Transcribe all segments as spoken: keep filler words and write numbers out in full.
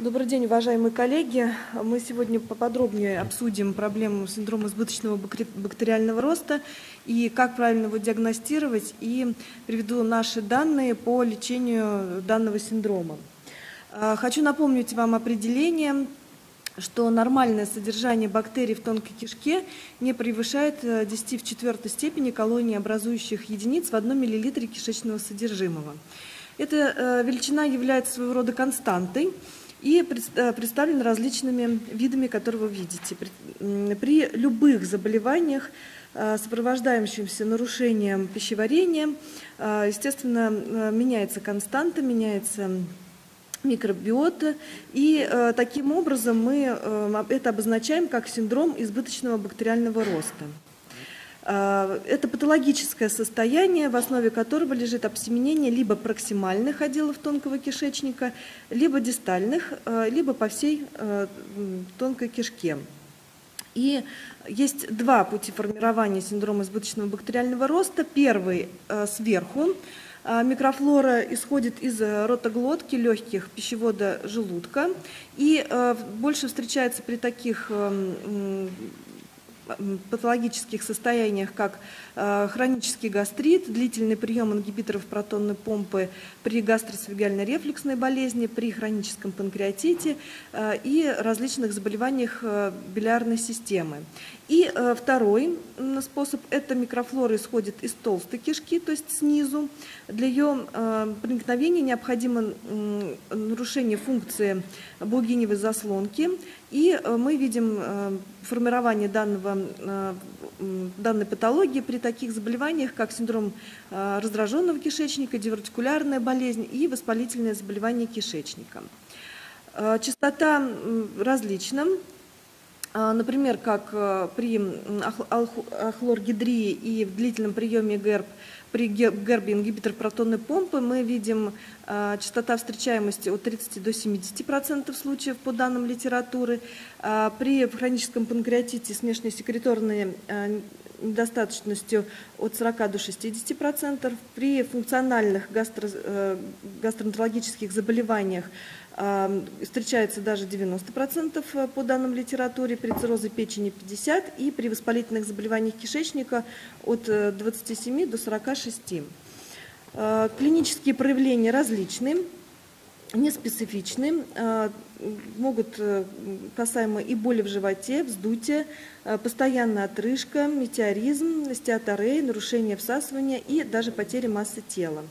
Добрый день, уважаемые коллеги. Мы сегодня поподробнее обсудим проблему синдрома избыточного бактериального роста и как правильно его диагностировать, и приведу наши данные по лечению данного синдрома. Хочу напомнить вам определение, что нормальное содержание бактерий в тонкой кишке не превышает десяти в четвертой степени колоний образующих единиц в одном миллилитре кишечного содержимого. Эта величина является своего рода константой и представлена различными видами, которые вы видите. При любых заболеваниях, сопровождающихся нарушением пищеварения, естественно, меняется константа, меняется микробиота, и э, таким образом мы э, это обозначаем как синдром избыточного бактериального роста. Э, это патологическое состояние, в основе которого лежит обсеменение либо проксимальных отделов тонкого кишечника, либо дистальных, э, либо по всей э, тонкой кишке. И есть два пути формирования синдрома избыточного бактериального роста. Первый э, сверху. Микрофлора исходит из ротоглотки, легких, пищевода, желудка и э, больше встречается при таких э, патологических состояниях, как э, хронический гастрит, длительный прием ингибиторов протонной помпы при гастроэсофагеально-рефлюксной болезни, при хроническом панкреатите э, и различных заболеваниях э, билиарной системы. И э, второй способ – это микрофлора исходит из толстой кишки, то есть снизу. Для ее э, проникновения необходимо э, нарушение функции булгиниевой заслонки. И э, мы видим э, формирование данного, э, данной патологии при таких заболеваниях, как синдром э, раздраженного кишечника, дивертикулярная болезнь и воспалительное заболевание кишечника. Э, частота э, различна. Например, как при ахлоргидрии и в длительном приеме ГЭРБ, при ГЭРБе ингибитор протонной помпы мы видим частота встречаемости от тридцати до семидесяти процентов случаев по данным литературы. При хроническом панкреатите с внешнесекреторной недостаточностью от сорока до шестидесяти процентов. При функциональных гастро, гастроэнтерологических заболеваниях встречается даже девяносто процентов по данным литературе, при циррозе печени пятьдесят процентов и при воспалительных заболеваниях кишечника от двадцати семи до сорока шести процентов. Клинические проявления различны, неспецифичны, могут касаемо и боли в животе, вздутие, постоянная отрыжка, метеоризм, остеоторея, нарушение всасывания и даже потеря массы тела.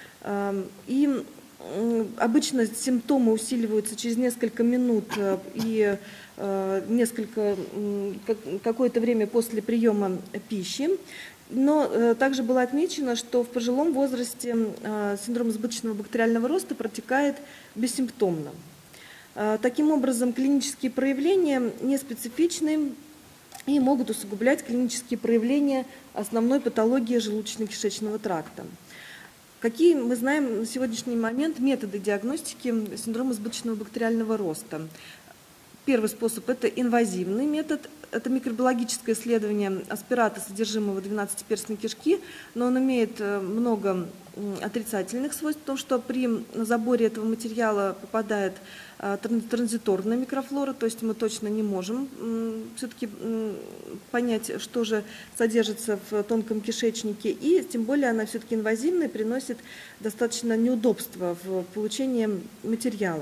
И обычно симптомы усиливаются через несколько минут и несколько, какое-то время после приема пищи. Но также было отмечено, что в пожилом возрасте синдром избыточного бактериального роста протекает бессимптомно. Таким образом, клинические проявления неспецифичны и могут усугублять клинические проявления основной патологии желудочно-кишечного тракта. Какие мы знаем на сегодняшний момент методы диагностики синдрома избыточного бактериального роста? Первый способ – это инвазивный метод. Это микробиологическое исследование аспирата содержимого двенадцатиперстной кишки, но он имеет много отрицательных свойств, потому что при заборе этого материала попадает транзиторная микрофлора, то есть мы точно не можем все-таки понять, что же содержится в тонком кишечнике, и тем более она все-таки инвазивная, приносит достаточно неудобства в получении материала.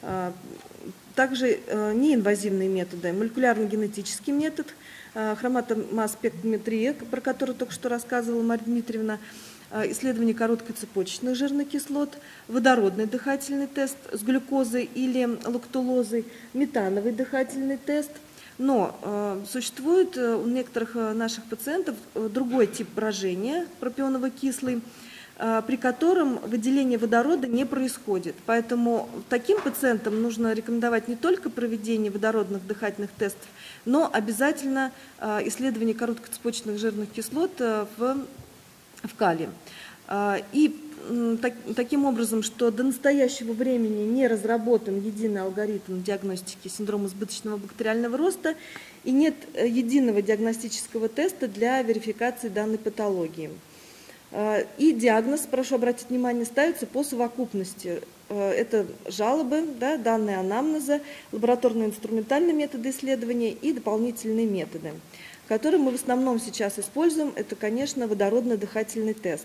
Также неинвазивные методы, молекулярно-генетический метод, хроматомасс-спектрометрия, про которую только что рассказывала Марья Дмитриевна, исследование короткоцепочечных жирных кислот, водородный дыхательный тест с глюкозой или лактулозой, метановый дыхательный тест. Но э, существует у некоторых наших пациентов другой тип брожения, пропионово-кислый, при котором выделение водорода не происходит. Поэтому таким пациентам нужно рекомендовать не только проведение водородных дыхательных тестов, но обязательно исследование короткоцепочечных жирных кислот в, в кале. И так, таким образом, что до настоящего времени не разработан единый алгоритм диагностики синдрома избыточного бактериального роста и нет единого диагностического теста для верификации данной патологии. И диагноз, прошу обратить внимание, ставится по совокупности. Это жалобы, да, данные анамнеза, лабораторно-инструментальные методы исследования и дополнительные методы, которые мы в основном сейчас используем. Это, конечно, водородно-дыхательный тест.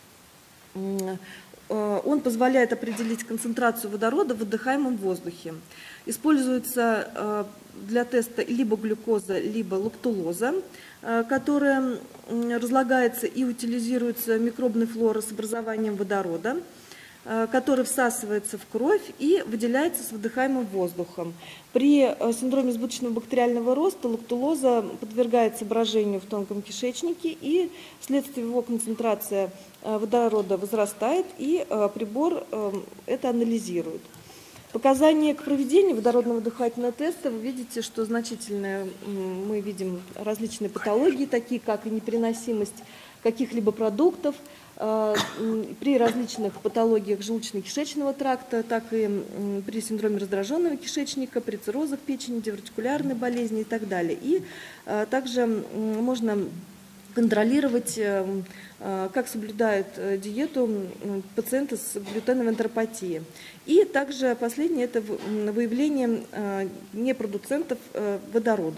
Он позволяет определить концентрацию водорода в выдыхаемом воздухе. Используется для теста либо глюкоза, либо лактулоза, которая разлагается и утилизируется микробной флорой с образованием водорода, который всасывается в кровь и выделяется с выдыхаемым воздухом. При синдроме избыточного бактериального роста лактулоза подвергается брожению в тонком кишечнике, и вследствие его концентрация водорода возрастает, и прибор это анализирует. Показания к проведению водородного дыхательного теста вы видите, что значительные, мы видим различные патологии, такие как непереносимость каких-либо продуктов, при различных патологиях желудочно-кишечного тракта, так и при синдроме раздраженного кишечника, при циррозах печени, дивертикулярной болезни и так далее. И также можно контролировать, как соблюдают диету пациенты с глютеновой энтеропатией. И также последнее – это выявление непродуцентов водорода.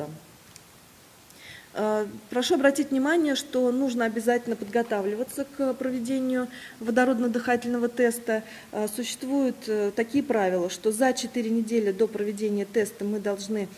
Прошу обратить внимание, что нужно обязательно подготавливаться к проведению водородно-дыхательного теста. Существуют такие правила, что за четыре недели до проведения теста мы должны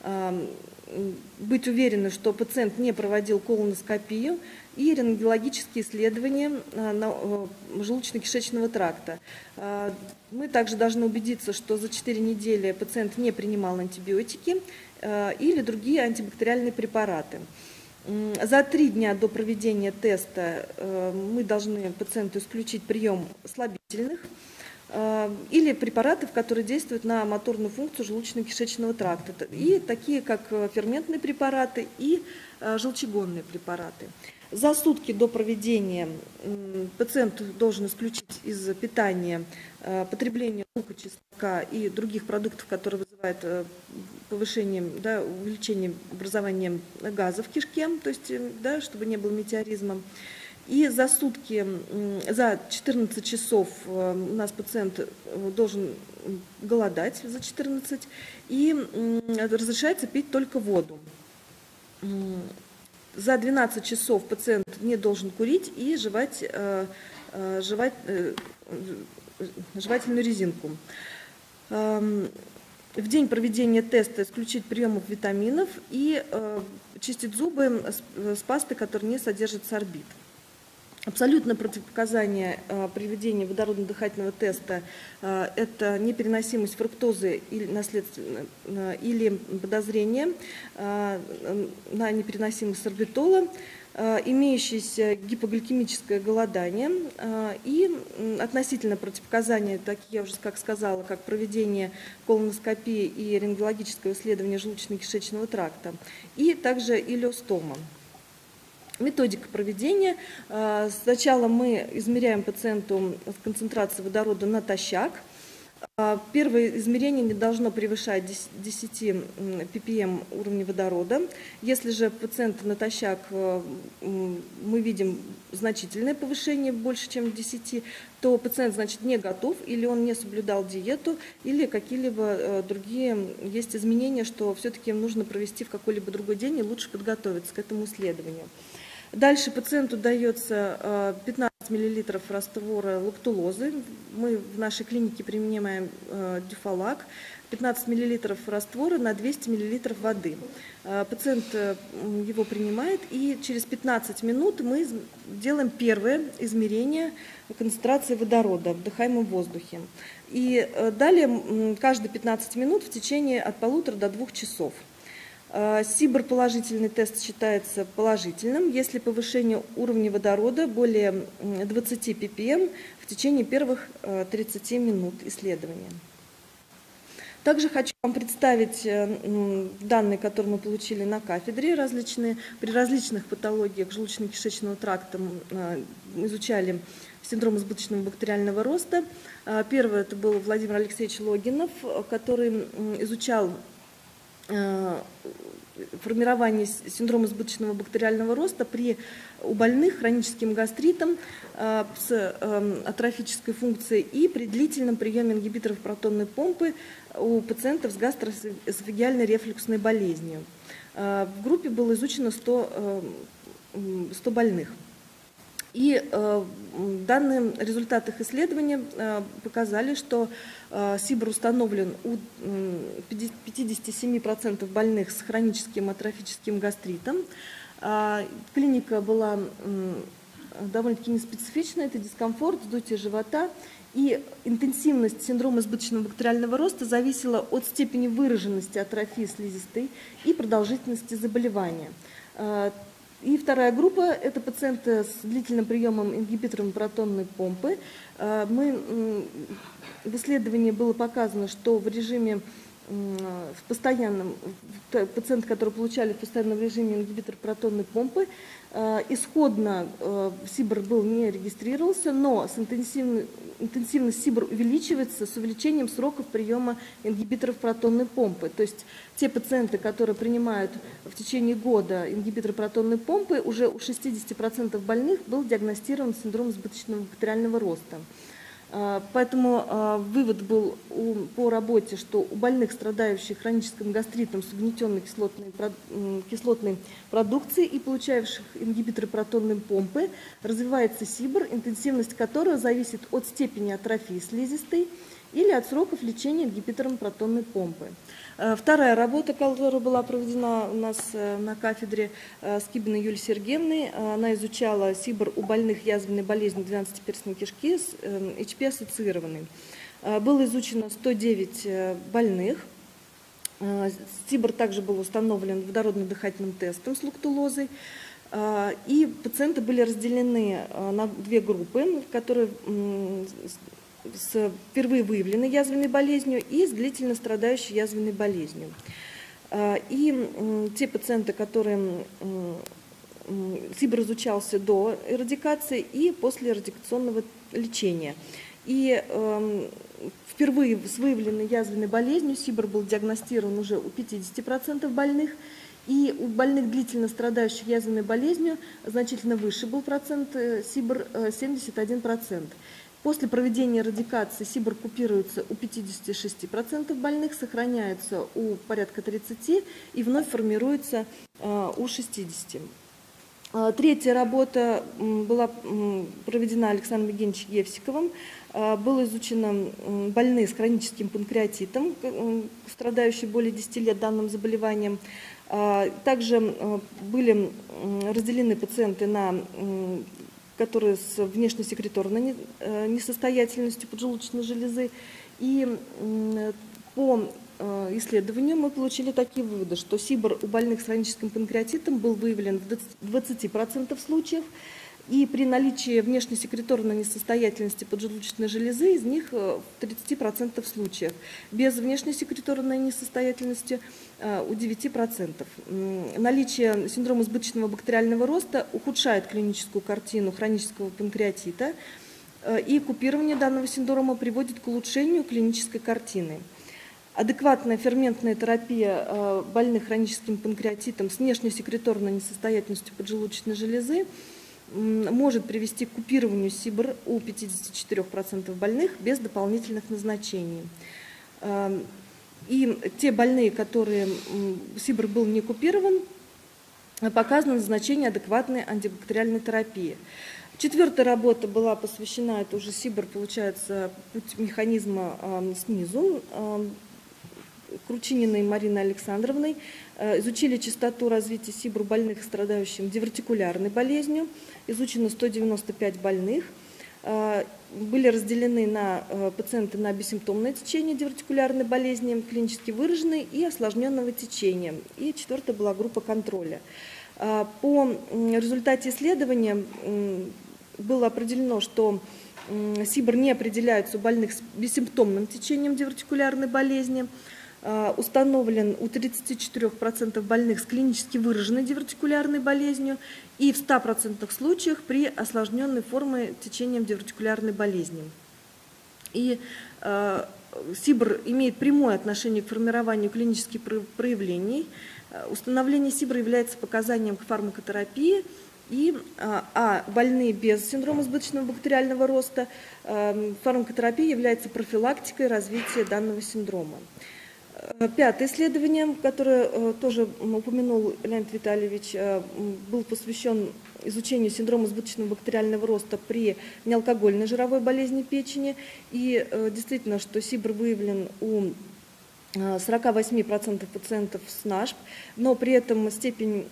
быть уверены, что пациент не проводил колоноскопию и рентгенологические исследования желудочно-кишечного тракта. Мы также должны убедиться, что за четыре недели пациент не принимал антибиотики или другие антибактериальные препараты. За три дня до проведения теста мы должны пациенту исключить прием слабительных или препаратов, которые действуют на моторную функцию желудочно-кишечного тракта, и такие как ферментные препараты и желчегонные препараты. За сутки до проведения пациент должен исключить из питания потребление лука, чеснока и других продуктов, которые вызывают повышение, да, увеличение образования газа в кишке, то есть, да, чтобы не было метеоризма. И за сутки, за четырнадцать часов у нас пациент должен голодать за четырнадцать, и разрешается пить только воду. За двенадцать часов пациент не должен курить и жевать, жевать жевательную резинку. В день проведения теста исключить приемов витаминов и чистить зубы с пастой, которая не содержит сорбит. Абсолютно противопоказание проведения водородно-дыхательного теста – это непереносимость фруктозы или, наследственно, или подозрение на непереносимость сорбитола, имеющееся гипогликемическое голодание и относительно противопоказания, такие, я уже как сказала, как проведение колоноскопии и рентгенологического исследования желудочно-кишечного тракта, и также илиостома. Методика проведения. Сначала мы измеряем пациенту концентрацию водорода натощак. Первое измерение не должно превышать десять пи-пи-эм уровня водорода. Если же пациент натощак мы видим значительное повышение, больше чем десять, то пациент, значит, не готов, или он не соблюдал диету, или какие-либо другие есть изменения, что все-таки нужно провести в какой-либо другой день и лучше подготовиться к этому исследованию. Дальше пациенту дается пятнадцать миллилитров раствора лактулозы. Мы в нашей клинике применяем дюфалак. пятнадцать миллилитров раствора на двести миллилитров воды. Пациент его принимает, и через пятнадцать минут мы делаем первое измерение концентрации водорода в вдыхаемом воздухе. И далее каждые пятнадцать минут в течение от полутора до двух часов. СИБР положительный тест считается положительным, если повышение уровня водорода более двадцати пи-пи-эм в течение первых тридцати минут исследования. Также хочу вам представить данные, которые мы получили на кафедре, различные, при различных патологиях желудочно-кишечного тракта изучали синдром избыточного бактериального роста. Первый это был Владимир Алексеевич Логинов, который изучал формирование синдрома избыточного бактериального роста при, у больных хроническим гастритом э, с э, атрофической функцией и при длительном приеме ингибиторов протонной помпы у пациентов с гастроэзофагеальной рефлюксной болезнью. Э, в группе было изучено сто, э, сто больных. И э, данные результаты их исследования э, показали, что э, СИБР установлен у э, пятидесяти семи процентов больных с хроническим атрофическим гастритом. Э, клиника была э, довольно-таки неспецифичная, это дискомфорт, вздутие живота. И интенсивность синдрома избыточного бактериального роста зависела от степени выраженности атрофии слизистой и продолжительности заболевания. Э, И вторая группа – это пациенты с длительным приемом ингибиторов протонной помпы. Мы, в исследовании было показано, что в режиме в постоянном, пациенты, которые получали в постоянном режиме ингибитор протонной помпы, исходно СИБР был не регистрировался, но с интенсивной, интенсивность СИБР увеличивается с увеличением сроков приема ингибиторов протонной помпы. То есть те пациенты, которые принимают в течение года ингибитор протонной помпы, уже у шестидесяти процентов больных был диагностирован синдром избыточного бактериального роста. Поэтому вывод был по работе, что у больных, страдающих хроническим гастритом с угнетенной кислотной, кислотной продукцией и получающих ингибиторы протонной помпы, развивается СИБР, интенсивность которого зависит от степени атрофии слизистой или от сроков лечения ингибитором протонной помпы. Вторая работа, которая была проведена у нас на кафедре Скибиной Юлией Сергеевной, она изучала СИБР у больных язвенной болезнью двенадцатиперстной кишки с эйч пи-ассоциированной. Было изучено сто девять больных. СИБР также был установлен водородно-дыхательным тестом с лактулозой. И пациенты были разделены на две группы, которые с впервые выявленной язвенной болезнью и с длительно страдающей язвенной болезнью. И те пациенты, которые СИБР изучался до эрадикации и после эрадикационного лечения. И впервые с выявленной язвенной болезнью СИБР был диагностирован уже у пятидесяти процентов больных, и у больных, длительно страдающих язвенной болезнью, значительно выше был процент СИБР – семьдесят один процент. После проведения радикации СИБР купируется у пятидесяти шести процентов больных, сохраняется у порядка тридцати процентов и вновь формируется у шестидесяти процентов. Третья работа была проведена Александром Евгеньевичем Евсиковым. Было изучено больные с хроническим панкреатитом, страдающие более десяти лет данным заболеванием. Также были разделены пациенты на которые с внешнесекреторной несостоятельностью поджелудочной железы. И по исследованию мы получили такие выводы, что СИБР у больных с хроническим панкреатитом был выявлен в двадцати процентах случаев, и при наличии внешнесекреторной несостоятельности поджелудочной железы из них в тридцати процентах случаев. Без внешнесекреторной несостоятельности у девяти процентов. Наличие синдрома избыточного бактериального роста ухудшает клиническую картину хронического панкреатита, и купирование данного синдрома приводит к улучшению клинической картины. Адекватная ферментная терапия больных хроническим панкреатитом с внешнесекреторной несостоятельностью поджелудочной железы может привести к купированию СИБР у пятидесяти четырёх процентов больных без дополнительных назначений. И те больные, которые СИБР был не купирован, показано назначение адекватной антибактериальной терапии. Четвертая работа была посвящена, это уже СИБР, получается, путь механизма снизу, Кручининой Мариной Александровной. Изучили частоту развития СИБР у больных, страдающих дивертикулярной болезнью. Изучено сто девяносто пять больных. Были разделены на пациенты на бессимптомное течение дивертикулярной болезни, клинически выраженной и осложненного течения. И четвертая была группа контроля. По результате исследования было определено, что СИБР не определяется у больных с бессимптомным течением дивертикулярной болезни. Установлен у тридцати четырёх процентов больных с клинически выраженной дивертикулярной болезнью и в ста процентах случаях при осложненной форме течением дивертикулярной болезни. И э, СИБР имеет прямое отношение к формированию клинических проявлений. Установление СИБРа является показанием к фармакотерапии, и, а больные без синдрома избыточного бактериального роста, фармакотерапия является профилактикой развития данного синдрома. Пятое исследование, которое тоже упомянул Леонид Витальевич, был посвящен изучению синдрома избыточного бактериального роста при неалкогольной жировой болезни печени. И действительно, что СИБР выявлен у сорока восьми процентов пациентов с НАШП, но при этом степень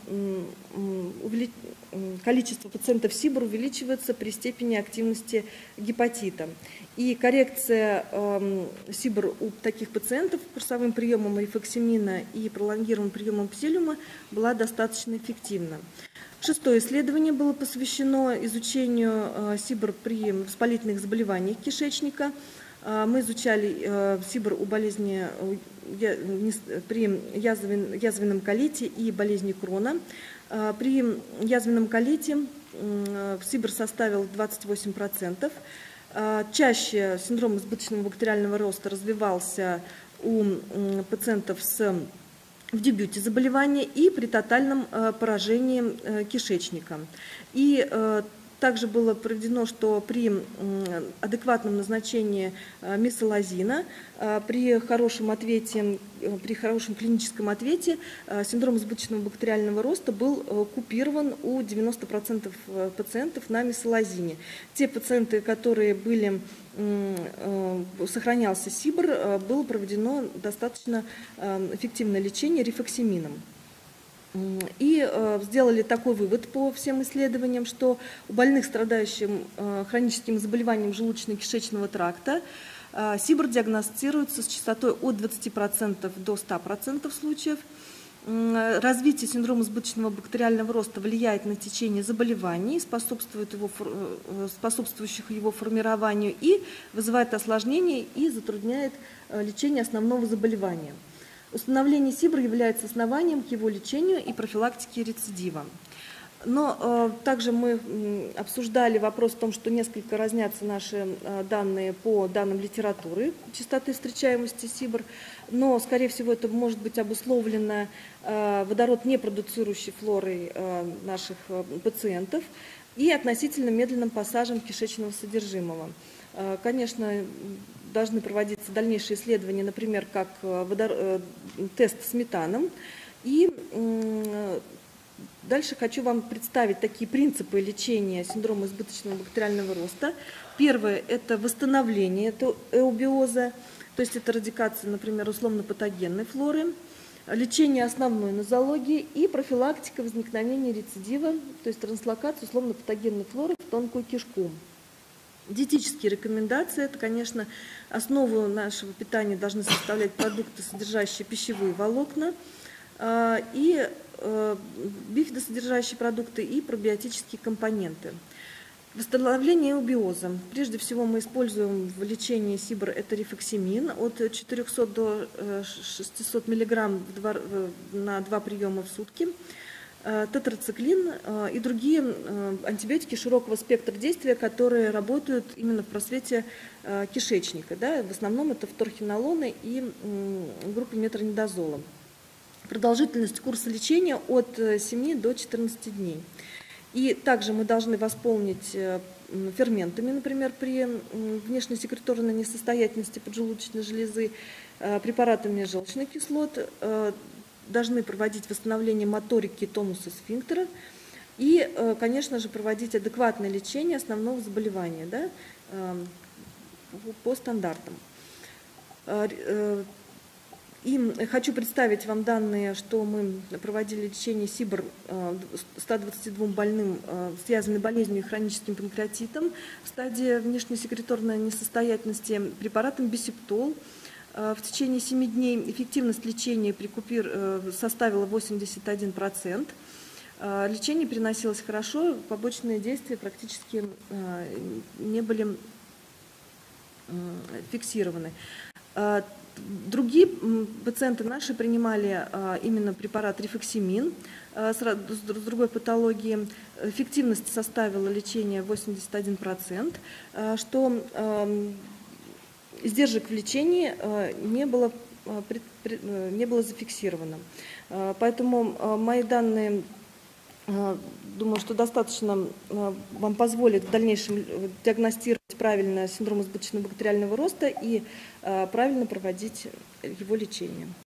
количество пациентов СИБР увеличивается при степени активности гепатита. И коррекция СИБР у таких пациентов курсовым приемом рифоксимина и пролонгированным приемом псилиума была достаточно эффективна. Шестое исследование было посвящено изучению СИБР при воспалительных заболеваниях кишечника. Мы изучали СИБР у болезни при язвенном колите и болезни Крона. При язвенном колите СИБР составил двадцать восемь процентов. Чаще синдром избыточного бактериального роста развивался у пациентов с в дебюте заболевания и при тотальном поражении кишечника. И также было проведено, что при адекватном назначении месалазина, при хорошем ответе, при хорошем клиническом ответе синдром избыточного бактериального роста был купирован у девяноста процентов пациентов на месалазине. Те пациенты, которые были, сохранялся СИБР, было проведено достаточно эффективное лечение рифоксимином. И э, сделали такой вывод по всем исследованиям, что у больных, страдающих э, хроническим заболеванием желудочно-кишечного тракта, э, СИБР диагностируется с частотой от двадцати процентов до ста процентов случаев. Э, развитие синдрома избыточного бактериального роста влияет на течение заболеваний, способствует его, э, способствующих его формированию, и вызывает осложнения и затрудняет э, лечение основного заболевания. Установление СИБР является основанием к его лечению и профилактике рецидива. Но э, также мы э, обсуждали вопрос о том, что несколько разнятся наши э, данные по данным литературы частоты встречаемости СИБР, но, скорее всего, это может быть обусловлено э, водород непродуцирующей флорой э, наших э, пациентов и относительно медленным пассажем кишечного содержимого. Э, конечно, должны проводиться дальнейшие исследования, например, как водор... тест с метаном. И дальше хочу вам представить такие принципы лечения синдрома избыточного бактериального роста. Первое – это восстановление эубиоза, то есть это радикация, например, условно-патогенной флоры, лечение основной нозологии и профилактика возникновения рецидива, то есть транслокация условно-патогенной флоры в тонкую кишку. Диетические рекомендации – это, конечно, основу нашего питания должны составлять продукты, содержащие пищевые волокна, и бифидосодержащие продукты и пробиотические компоненты. Восстановление эубиоза. Прежде всего мы используем в лечении СИБР это рифоксимин от четырёхсот до шестисот миллиграмм на два приема в сутки. Тетрациклин и другие антибиотики широкого спектра действия, которые работают именно в просвете кишечника. Да? В основном это фторхинолоны и группа метронидозола. Продолжительность курса лечения от семи до четырнадцати дней. И также мы должны восполнить ферментами, например, при внешнесекреторной несостоятельности поджелудочной железы, препаратами желчных кислот, должны проводить восстановление моторики, тонуса сфинктера и, конечно же, проводить адекватное лечение основного заболевания, да, по стандартам. И хочу представить вам данные, что мы проводили лечение СИБР ста двадцати двум больным с язвенной болезнью и хроническим панкреатитом в стадии внешнесекреторной несостоятельности препаратом бисептол. В течение семи дней эффективность лечения при купир составила восемьдесят один процент. Лечение переносилось хорошо, побочные действия практически не были фиксированы. Другие пациенты наши принимали именно препарат рифоксимин с другой патологией. Эффективность составила лечение восемьдесят один процент, что издержек в лечении не было, не было зафиксировано. Поэтому мои данные, думаю, что достаточно вам позволит в дальнейшем диагностировать правильно синдром избыточного бактериального роста и правильно проводить его лечение.